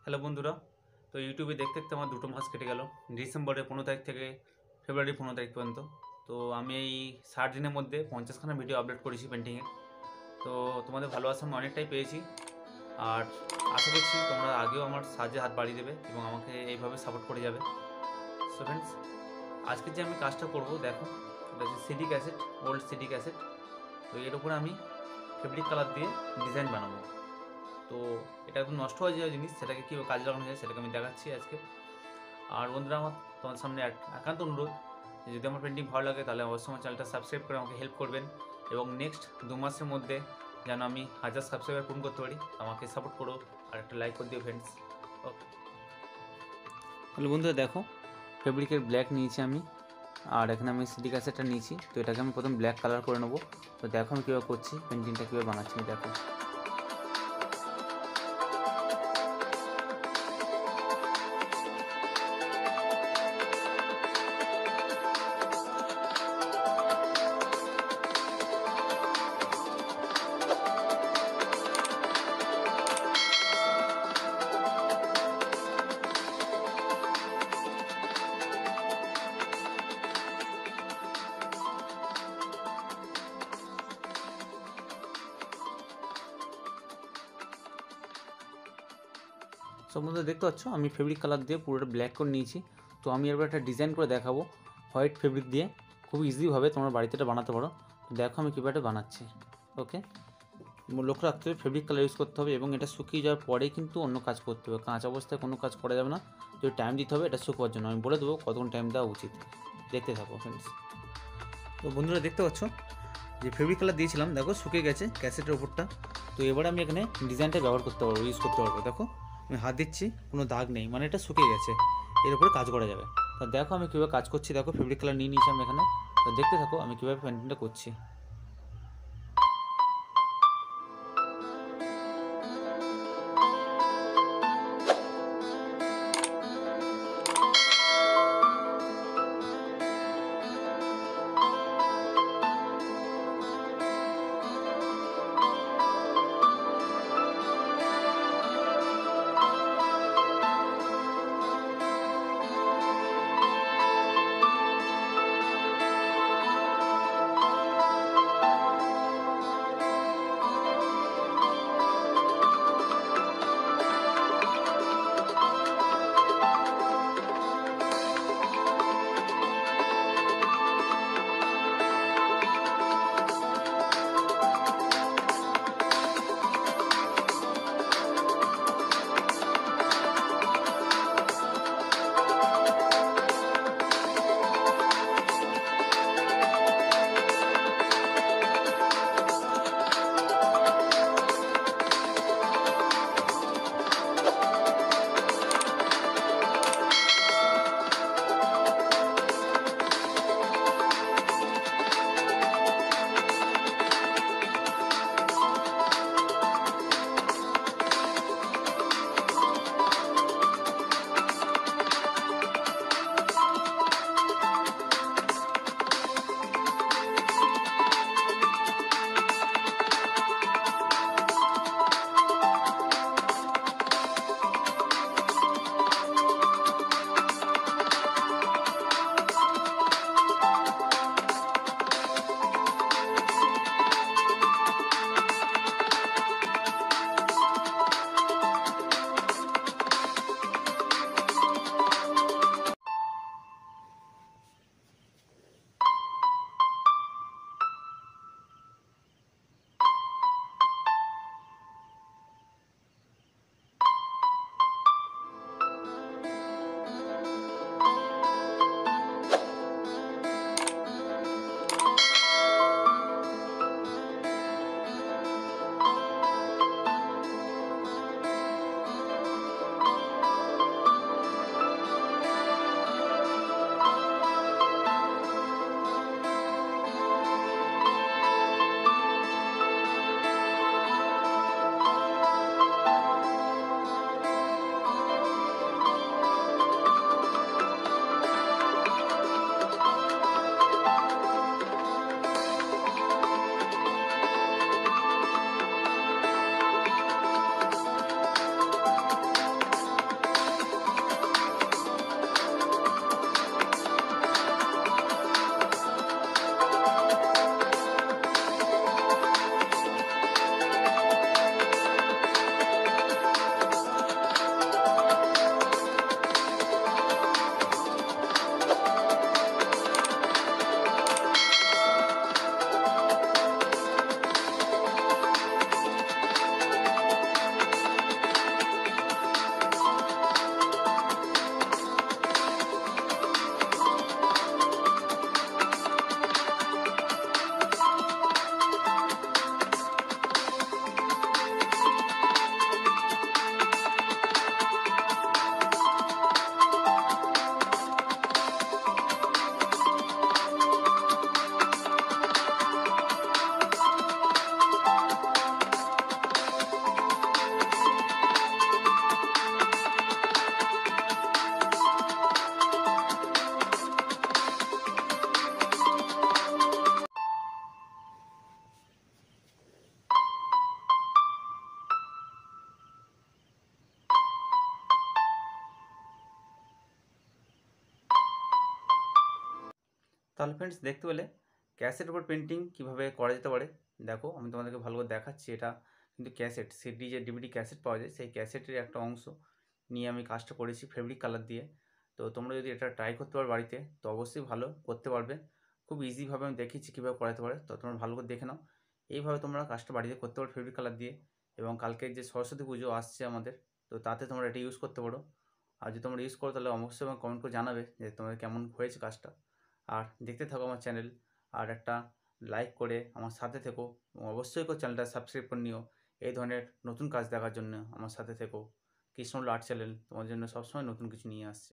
Hello বন্ধুরা, তো ইউটিউবে দেখতে দেখতে আমার 2 মাস কেটে গেল। ডিসেম্বরের 15 তারিখ থেকে ফেব্রুয়ারি 15 তারিখ পর্যন্ত। তো আমি এই 60 দিনের মধ্যে 50খানা ভিডিও আপলোড করেছি পেন্টিংয়ের। তো তোমাদের ভালোবাসা আমি অনেকটাই পেয়েছি, আর আশা করছি তোমরা আগেও আমার সাহায্যে হাত বাড়িয়ে দেবে এবং আমাকে এইভাবে সাপোর্ট করে যাবে। সো ফ্রেন্ডস, আজকে যে আমি কাজটা করব, দেখো, এটা হচ্ছে CD cassette, old CD cassette. তো এর উপরে আমি ফেব্রিক কালার দিয়ে ডিজাইন বানাবো। তো এটা একদম নষ্ট হয়ে যাওয়া জিনিস, সেটাকে কীভাবে কাজে লাগানো যায় সেটাকে আমি দেখাচ্ছি আজকে। আর বন্ধুরা, আমার তোমার সামনে একান্ত অনুরোধ, যদি আমার পেন্টিং ভালো লাগে তাহলে অবশ্যই আমার চ্যানেলটা সাবস্ক্রাইব করে আমাকে হেল্প করবেন, এবং নেক্সট 2 মাসের মধ্যে যেন আমি 1000 সাবস্ক্রাইবার পূরণ করতে পারি। আমাকে সাপোর্ট করো আর একটা লাইক করে দিও ফ্রেন্ডস। ওকে, তাহলে বন্ধুরা দেখো, ফেব্রিকের ব্ল্যাক নিয়েছি আমি, আর এখানে আমি সিডি ক্যাসেটটা নিয়েছি। তো এটাকে আমি প্রথম ব্ল্যাক কালার করে নেবো। তো দেখো আমি কীভাবে করছি, পেন্টিংটা কীভাবে বানাচ্ছি দেখো। সব মধ্যে দেখতে পাচ্ছ আমি ফেব্রিক কালার দিয়ে পুরোটা ব্ল্যাক করে নিয়েছি। তো আমি এবার একটা ডিজাইন করে দেখাবো হোয়াইট ফেব্রিক দিয়ে। খুব ইজিভাবে তোমরা বাড়িতে এটা বানাতে পারো। দেখো আমি কীভাবে বানাচ্ছি। ওকে, লক্ষ্য রাখতে হবে ফেব্রিক কালার ইউজ করতে হবে, এবং এটা শুকিয়ে যাওয়ার পরেই কিন্তু অন্য কাজ করতে হবে। কাঁচা অবস্থায় কোনো কাজ করা যাবে না। তো টাইম দিতে হবে এটা শুকোবার জন্য। আমি বলে দেবো কতক্ষণ টাইম দেওয়া উচিত। দেখতে থাকো ফ্রেন্ডস। তো বন্ধুরা দেখতে পাচ্ছ যে ফেব্রিক কালার দিয়েছিলাম, দেখো শুকিয়ে গেছে ক্যাসেটের ওপরটা। তো এবারে আমি এখানে ডিজাইনটা ব্যবহার করতে পারবো, ইউজ করতে পারবো। দেখো আমি হাত দিচ্ছি, কোনো দাগ নেই, মানে এটা শুকিয়ে গেছে, এর উপরে কাজ করা যাবে। তো দেখো আমি কীভাবে কাজ করছি। দেখো ফেব্রিক কালার নিয়ে নিয়েছি আমি এখানে। তো দেখতে থাকো আমি কীভাবে পেন্টিংটা করছি। তাহলে ফ্রেন্ডস দেখতে পেলে ক্যাসেট উপর পেন্টিং কীভাবে করা যেতে পারে। দেখো আমি তোমাদেরকে ভালো করে দেখাচ্ছি। এটা কিন্তু ক্যাসেট, সিডি যে ডিভিডি ক্যাসেট পাওয়া যায় সেই ক্যাসেটের একটা অংশ নিয়ে আমি কাজটা করেছি ফেব্রিক কালার দিয়ে। তো তোমরা যদি এটা ট্রাই করতে পারো বাড়িতে তো অবশ্যই ভালো করতে পারবে। খুব ইজিভাবে আমি দেখিয়েছি কীভাবে করাতে পারে, তো তোমরা ভালো করে দেখে নাও। এইভাবে তোমরা কাজটা বাড়িতে করতে পারো ফেব্রিক কালার দিয়ে। এবং কালকে যে সরস্বতী পুজো আসছে আমাদের, তো তাতে তোমরা এটা ইউজ করতে পারো। আর যদি তোমরা ইউজ করো তাহলে অবশ্যই আমাকে কমেন্ট করে জানাবে যে তোমাদের কেমন হয়েছে কাজটা। আর দেখতে থাকো আমার চ্যানেল, আর একটা লাইক করে আমার সাথে থেকো। অবশ্যই চ্যানেলটা সাবস্ক্রাইব করে নিও। এই ধরনের নতুন কাজ দেখার জন্য আমার সাথে থেকো। কৃষ্ণল আর্ট চ্যানেল তোমার জন্য সবসময় নতুন কিছু নিয়ে আসছে।